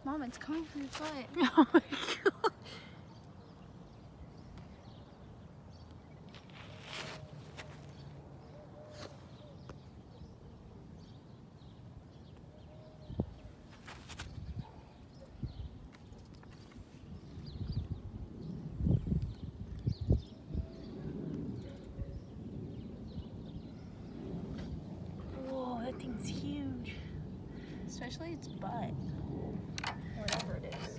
Mom, it's coming from your foot. Oh my god. Whoa, that thing's huge. Especially its butt. Whatever it is.